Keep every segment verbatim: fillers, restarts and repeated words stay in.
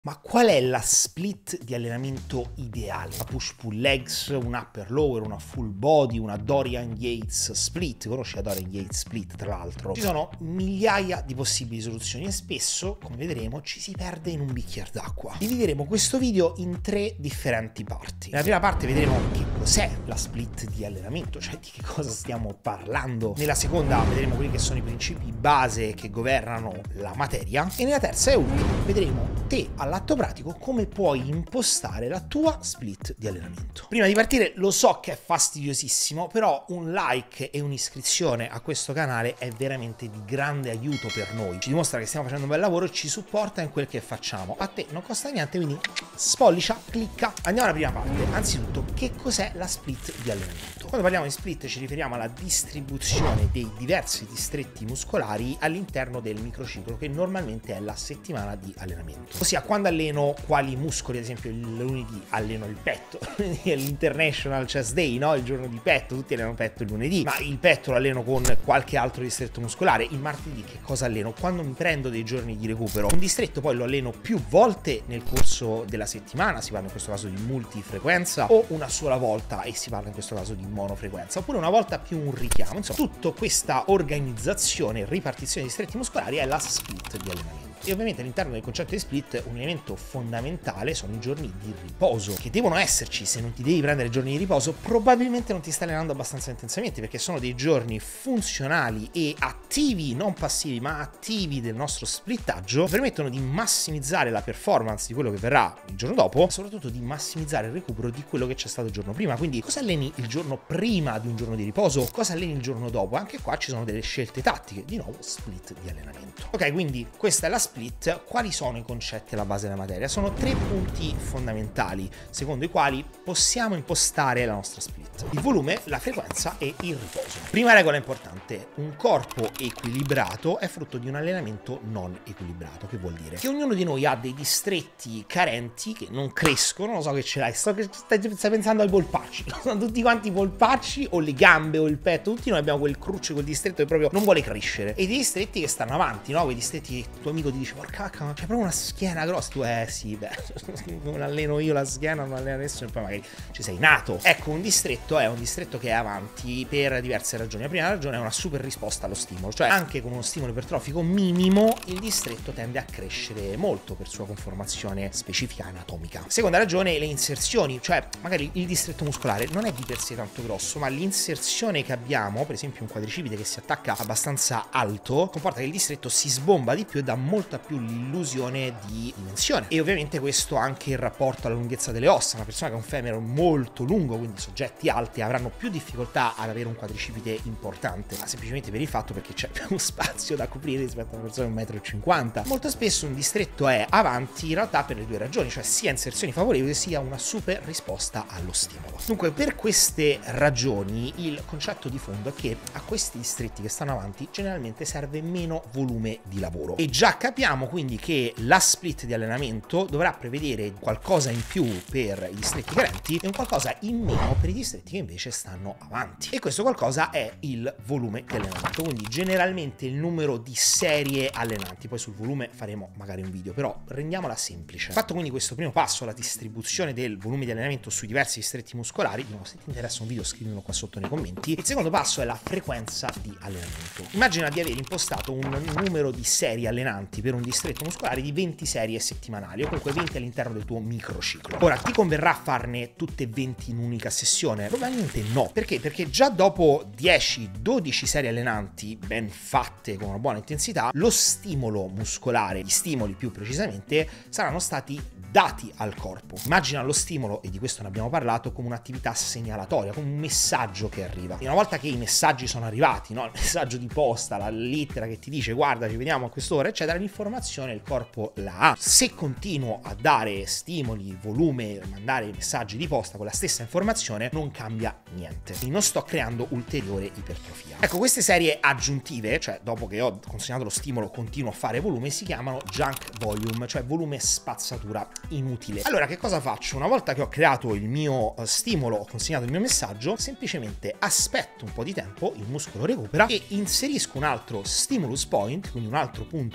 Ma qual è la split di allenamento ideale? Una push-pull legs, un upper lower, una full body, una Dorian Yates split. Conosci la Dorian Yates split, tra l'altro? Ci sono migliaia di possibili soluzioni e spesso, come vedremo, ci si perde in un bicchiere d'acqua. Divideremo questo video in tre differenti parti. Nella prima parte vedremo che cos'è la split di allenamento, cioè di che cosa stiamo parlando. Nella seconda vedremo quelli che sono i principi base che governano la materia. E nella terza e ultima vedremo te all'atto pratico come puoi impostare la tua split di allenamento. Prima di partire, lo so che è fastidiosissimo, però un like e un'iscrizione a questo canale è veramente di grande aiuto per noi. Ci dimostra che stiamo facendo un bel lavoro e ci supporta in quel che facciamo. A te non costa niente, quindi spollicia, clicca. Andiamo alla prima parte. Anzitutto, che cos'è la split di allenamento? Quando parliamo di split ci riferiamo alla distribuzione dei diversi distretti muscolari all'interno del microciclo, che normalmente è la settimana di allenamento. Ossia, quando alleno quali muscoli, ad esempio il lunedì alleno il petto, è l'International Chest Day, no? Il giorno di petto, tutti allenano petto il lunedì, ma il petto lo alleno con qualche altro distretto muscolare. Il martedì che cosa alleno? Quando mi prendo dei giorni di recupero, un distretto poi lo alleno più volte nel corso della settimana, si parla in questo caso di multifrequenza, o una sola volta e si parla in questo caso di monofrequenza, oppure una volta più un richiamo. Insomma, tutta questa organizzazione e ripartizione di distretti muscolari è la split di allenamento. E ovviamente all'interno del concetto di split un elemento fondamentale sono i giorni di riposo, che devono esserci. Se non ti devi prendere giorni di riposo, probabilmente non ti stai allenando abbastanza intensamente, perché sono dei giorni funzionali e attivi, non passivi ma attivi del nostro splittaggio, che permettono di massimizzare la performance di quello che verrà il giorno dopo, ma soprattutto di massimizzare il recupero di quello che c'è stato il giorno prima. Quindi cosa alleni il giorno prima di un giorno di riposo, cosa alleni il giorno dopo? Anche qua ci sono delle scelte tattiche, di nuovo split di allenamento. Ok, quindi questa è la split. Quali sono i concetti alla base della materia? Sono tre punti fondamentali secondo i quali possiamo impostare la nostra split: il volume, la frequenza e il riposo. Prima regola importante: un corpo equilibrato è frutto di un allenamento non equilibrato. Che vuol dire? Che ognuno di noi ha dei distretti carenti che non crescono. Non so che ce l'hai, so che stai, stai pensando ai polpacci, sono tutti quanti i polpacci o le gambe o il petto, tutti noi abbiamo quel cruccio, quel distretto che proprio non vuole crescere, e dei distretti che stanno avanti, no? Quei distretti che tuo amico ti dice: porca cacca, c'è proprio una schiena grossa. Tu, eh sì, beh, non alleno io la schiena, non alleno nessuno, e poi magari ci sei nato. Ecco, un distretto è un distretto che è avanti per diverse ragioni. La prima ragione è una super risposta allo stimolo, cioè anche con uno stimolo ipertrofico minimo il distretto tende a crescere molto per sua conformazione specifica anatomica. Seconda ragione, le inserzioni, cioè magari il distretto muscolare non è di per sé tanto grosso, ma l'inserzione che abbiamo, per esempio un quadricipite che si attacca abbastanza alto, comporta che il distretto si sbomba di più e dà molta più l'illusione di dimensione. E ovviamente questo anche in rapporto alla lunghezza delle ossa. Una persona che ha un femore molto lungo, quindi soggetti alti, avranno più difficoltà ad avere un quadricipite importante, ma semplicemente per il fatto perché c'è più spazio da coprire rispetto a una persona di un metro e cinquanta. Molto spesso un distretto è avanti in realtà per le due ragioni, cioè sia inserzioni favorevoli sia una super risposta allo stimolo. Dunque, per queste ragioni il concetto di fondo è che a questi distretti che stanno avanti generalmente serve meno volume di lavoro, e già capiamo quindi che la split di allenamento dovrà prevedere qualcosa in più per i distretti carenti e un qualcosa in meno per i distretti che invece stanno avanti, e questo qualcosa è il volume di allenamento, quindi generalmente il numero di serie allenanti. Poi sul volume faremo magari un video, però rendiamola semplice. Fatto quindi questo primo passo, la distribuzione del volume di allenamento sui diversi distretti muscolari, di nuovo, se ti interessa un video scrivilo qua sotto nei commenti. Il secondo passo è la frequenza di allenamento. Immagina di aver impostato un numero di serie allenanti per un distretto muscolare di venti serie settimanali, o comunque venti all'interno del tuo microciclo. Ora, ti converrà farne tutte venti in un'unica sessione? Probabilmente no. Perché? Perché già dopo dieci dodici serie allenanti ben fatte con una buona intensità, lo stimolo muscolare, gli stimoli più precisamente, saranno stati dati al corpo. Immagina lo stimolo, e di questo ne abbiamo parlato, come un'attività segnalatoria, come un messaggio che arriva. E una volta che i messaggi sono arrivati, no? Il messaggio di posta, la lettera che ti dice guarda ci vediamo a quest'ora eccetera, l'informazione il corpo la ha. Se continuo a dare stimoli, volume, mandare messaggi di posta con la stessa informazione, non cambia niente, quindi non sto creando ulteriore ipertrofia. Ecco, queste serie aggiuntive, cioè dopo che ho consegnato lo stimolo continuo a fare volume, si chiamano junk volume, cioè volume spazzatura inutile. Allora che cosa faccio? Una volta che ho creato il mio stimolo, ho consegnato il mio messaggio, semplicemente aspetto un po' di tempo, il muscolo recupera, e inserisco un altro stimulus point, quindi un altro punto di stimolo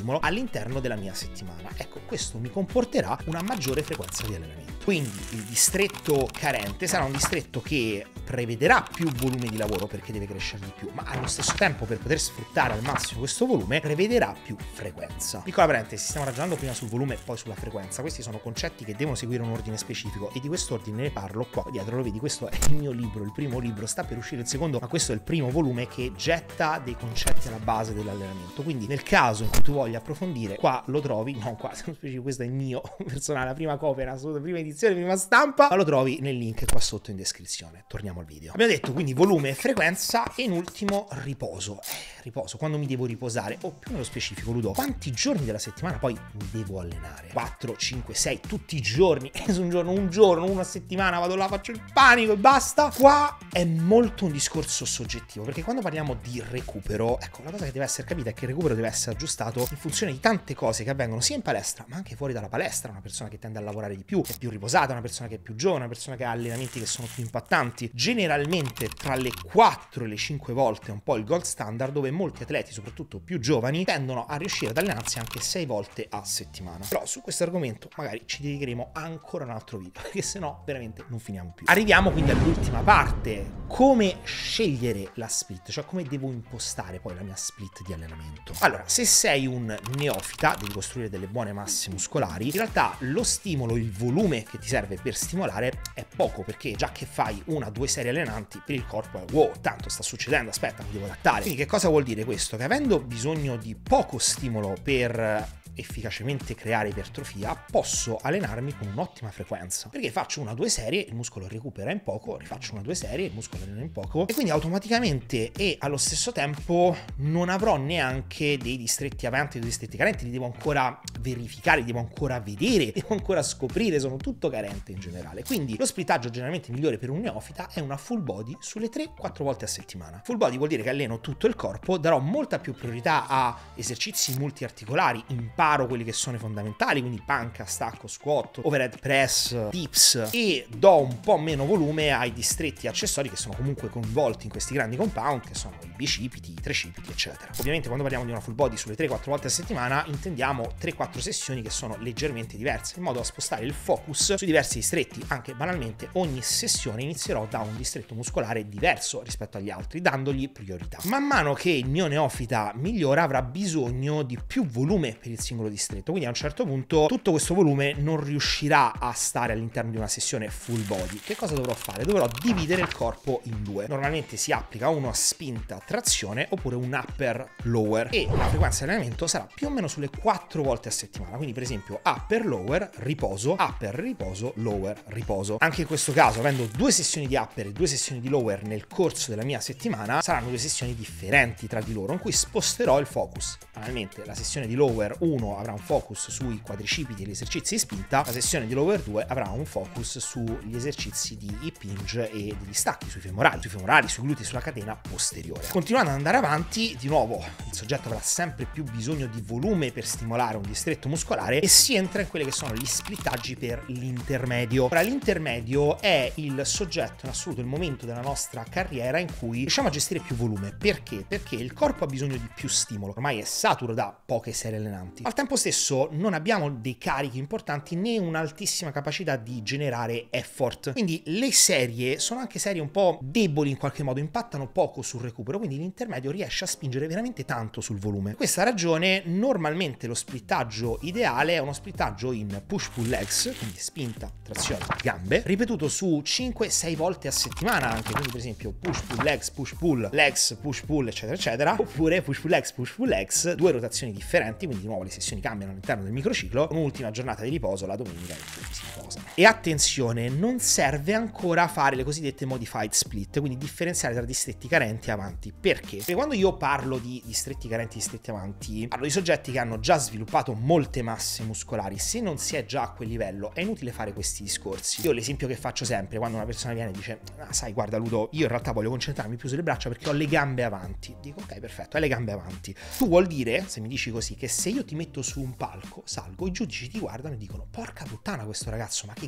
stimolo all'interno della mia settimana. Ecco, questo mi comporterà una maggiore frequenza di allenamento. Quindi il distretto carente sarà un distretto che prevederà più volume di lavoro perché deve crescere di più, ma allo stesso tempo, per poter sfruttare al massimo questo volume, prevederà più frequenza. Piccola parentesi, stiamo ragionando prima sul volume e poi sulla frequenza. Questi sono concetti che devono seguire un ordine specifico e di quest'ordine ne parlo qua dietro. Lo vedi, questo è il mio libro, il primo libro, sta per uscire il secondo, ma questo è il primo volume che getta dei concetti alla base dell'allenamento. Quindi nel caso in cui tu voglia approfondire, qua lo trovi, no qua, questo è il mio personale, la prima copia, la prima edizione, prima stampa, ma lo trovi nel link qua sotto in descrizione. Torniamo al video. Abbiamo detto quindi volume e frequenza, e in ultimo riposo. Eh, riposo, quando mi devo riposare, o più nello specifico, Ludo, quanti giorni della settimana poi mi devo allenare? quattro, cinque, sei, tutti i giorni, e su un giorno, un giorno, una settimana vado là, faccio il panico e basta. Qua è molto un discorso soggettivo, perché quando parliamo di recupero, ecco, la cosa che deve essere capita è che il recupero deve essere aggiustato in funzione di tante cose che avvengono sia in palestra, ma anche fuori dalla palestra. Una persona che tende a lavorare di più, che è più riposata, una persona che è più giovane, una persona che ha allenamenti che sono più impattanti. Generalmente tra le quattro e le cinque volte è un po' il gold standard, dove molti atleti, soprattutto più giovani, tendono a riuscire ad allenarsi anche sei volte a settimana. Però su questo argomento magari ci dedicheremo ancora un altro video, perché sennò veramente non finiamo più. Arriviamo quindi all'ultima parte: come scegliere la split, cioè come devo impostare poi la mia split di allenamento. Allora, se sei un neofita, devi costruire delle buone masse muscolari, in realtà lo stimolo, il volume che ti serve per stimolare è poco, perché già che fai una o due serie allenanti, per il corpo è wow, tanto sta succedendo, aspetta, mi devo adattare. Quindi che cosa vuol dire questo? Che avendo bisogno di poco stimolo per efficacemente creare ipertrofia, posso allenarmi con un'ottima frequenza, perché faccio una o due serie, il muscolo recupera in poco, rifaccio una o due serie, il muscolo allena in poco, e quindi automaticamente e allo stesso tempo non avrò neanche dei distretti avanti o dei distretti carenti, li devo ancora verificare, li devo ancora vedere, devo ancora scoprire, sono tutto carente in generale. Quindi lo splittaggio generalmente migliore per un neofita è una full body sulle tre quattro volte a settimana. Full body vuol dire che alleno tutto il corpo, darò molta più priorità a esercizi multiarticolari, imparo quelli che sono i fondamentali, quindi panca, stacco, squat, overhead press, dips, e do un po' meno volume ai distretti accessori che sono comunque coinvolti in questi grandi compound, che sono i bicipiti, i trecipiti, eccetera. Ovviamente quando parliamo di una full body sulle tre quattro volte a settimana intendiamo tre quattro sessioni che sono leggermente diverse, in modo da spostare il focus sui diversi distretti. Anche banalmente ogni sessione inizierò da un distretto muscolare diverso rispetto agli altri, dandogli priorità. Man mano che il mio neofita migliora, avrà bisogno di più volume per il singolo distretto, quindi a un certo punto tutto questo volume non riuscirà a stare all'interno di una sessione full body. Che cosa dovrò fare? Dovrò dividere il corpo in due. Normalmente si applica uno a spinta trazione oppure un upper lower, e la frequenza di allenamento sarà più o meno sulle quattro volte a settimana, quindi per esempio upper lower riposo, upper riposo, lower riposo. Anche in questo caso, avendo due sessioni di upper e due sessioni di lower nel corso della mia settimana, saranno due sessioni differenti tra di loro, in cui sposterò il focus. Banalmente la sessione di lower uno avrà un focus sui quadricipiti e gli esercizi di spinta, la sessione di lower due avrà un focus sugli esercizi di hip hinge e degli stacchi, sui femorali, sui femorali, sui glutei, sulla catena posteriore. Continuando ad andare avanti, di nuovo il soggetto avrà sempre più bisogno di volume per stimolare un distretto muscolare, e si entra in quelli che sono gli splittaggi per l'intermedio. Ora, l'intermedio è il soggetto in assoluto, il momento della nostra carriera in cui riusciamo a gestire più volume. Perché? Perché il corpo ha bisogno di più stimolo, ormai è saturo da poche serie allenanti. Al tempo stesso non abbiamo dei carichi importanti né un'altissima capacità di generare effort, quindi le serie sono anche serie un po' deboli in qualche modo, impattano poco sul recupero, quindi l'intermedio riesce a spingere veramente tanto sul volume. Per questa ragione normalmente lo splittaggio ideale è uno splittaggio in push-pull legs, quindi spinta, trazione, gambe, ripetuto su cinque sei volte a settimana anche, quindi per esempio push-pull legs, push-pull legs, push-pull eccetera eccetera, oppure push-pull legs, push-pull legs, due rotazioni differenti, quindi di nuovo le sessioni cambiano all'interno del microciclo, un'ultima giornata di riposo la domenica e poi si riposa. E attenzione, non serve ancora fare le cosiddette modified split, quindi differenziare tra distretti carenti e avanti. Perché? Perché quando io parlo di distretti carenti e distretti avanti, parlo di soggetti che hanno già sviluppato molte masse muscolari. Se non si è già a quel livello è inutile fare questi discorsi. Io l'esempio che faccio sempre quando una persona viene e dice ah, sai guarda Ludo, io in realtà voglio concentrarmi più sulle braccia perché ho le gambe avanti, dico ok perfetto, hai le gambe avanti, tu vuol dire, se mi dici così, che se io ti metto su un palco, salgo, i giudici ti guardano e dicono porca puttana questo ragazzo, ma che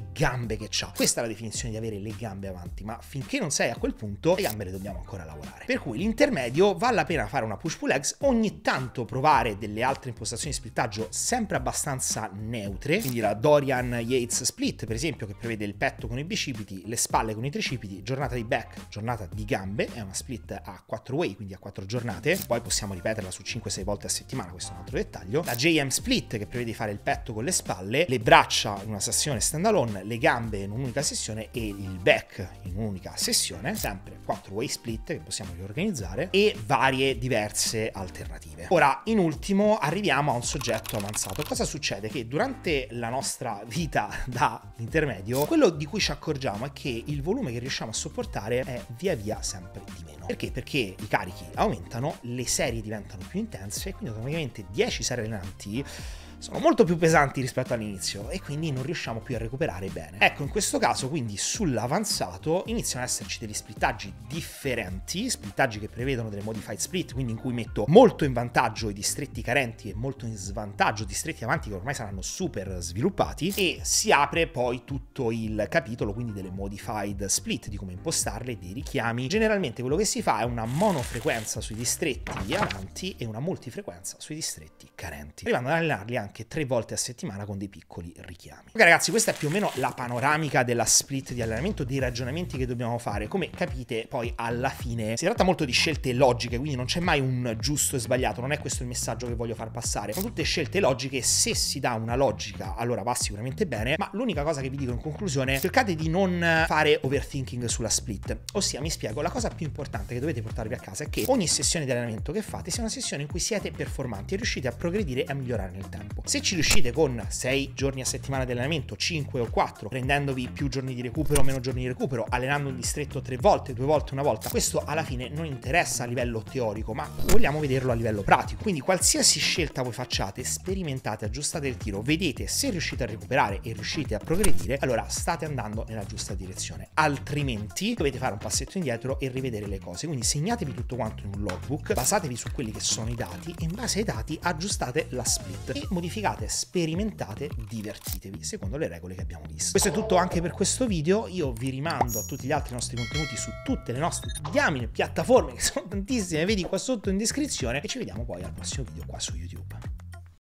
che gambe che c'ha. Questa è la definizione di avere le gambe avanti, ma finché non sei a quel punto le gambe le dobbiamo ancora lavorare. Per cui l'intermedio vale la pena fare una push pull legs, ogni tanto provare delle altre impostazioni di splittaggio sempre abbastanza neutre, quindi la Dorian Yates split per esempio, che prevede il petto con i bicipiti, le spalle con i tricipiti, giornata di back, giornata di gambe, è una split a quattro way, quindi a quattro giornate, poi possiamo ripeterla su cinque sei volte a settimana, questo è un altro dettaglio. La J M split, che prevede di fare il petto con le spalle, le braccia in una sessione standalone, le gambe in un'unica sessione e il back in un'unica sessione, sempre quattro way split che possiamo riorganizzare, e varie diverse alternative. Ora, in ultimo, arriviamo a un soggetto avanzato. Cosa succede? Che durante la nostra vita da intermedio, quello di cui ci accorgiamo è che il volume che riusciamo a sopportare è via via sempre di meno. Perché? Perché i carichi aumentano, le serie diventano più intense e quindi automaticamente dieci serie allenanti sono molto più pesanti rispetto all'inizio e quindi non riusciamo più a recuperare bene. Ecco, in questo caso quindi sull'avanzato iniziano ad esserci degli splittaggi differenti, splittaggi che prevedono delle modified split, quindi in cui metto molto in vantaggio i distretti carenti e molto in svantaggio i distretti avanti che ormai saranno super sviluppati, e si apre poi tutto il capitolo quindi delle modified split, di come impostarle, dei richiami. Generalmente quello che si fa è una monofrequenza sui distretti avanti e una multifrequenza sui distretti carenti, arrivando ad allenarli anche anche tre volte a settimana con dei piccoli richiami. Ok ragazzi, questa è più o meno la panoramica della split di allenamento, dei ragionamenti che dobbiamo fare. Come capite poi alla fine si tratta molto di scelte logiche, quindi non c'è mai un giusto e sbagliato, non è questo il messaggio che voglio far passare, sono tutte scelte logiche. Se si dà una logica allora va sicuramente bene, ma l'unica cosa che vi dico in conclusione: cercate di non fare overthinking sulla split. Ossia, mi spiego, la cosa più importante che dovete portarvi a casa è che ogni sessione di allenamento che fate sia una sessione in cui siete performanti e riuscite a progredire e a migliorare nel tempo. Se ci riuscite con sei giorni a settimana di allenamento, cinque o quattro, prendendovi più giorni di recupero o meno giorni di recupero, allenando un distretto tre volte, due volte, una volta, questo alla fine non interessa a livello teorico, ma vogliamo vederlo a livello pratico. Quindi qualsiasi scelta voi facciate, sperimentate, aggiustate il tiro, vedete se riuscite a recuperare e riuscite a progredire, allora state andando nella giusta direzione. Altrimenti dovete fare un passetto indietro e rivedere le cose. Quindi segnatevi tutto quanto in un logbook, basatevi su quelli che sono i dati e in base ai dati aggiustate la split e modificate, sperimentate, divertitevi secondo le regole che abbiamo visto. Questo è tutto anche per questo video. Io vi rimando a tutti gli altri nostri contenuti su tutte le nostre diamine piattaforme, che sono tantissime, vedi qua sotto in descrizione, e ci vediamo poi al prossimo video qua su YouTube.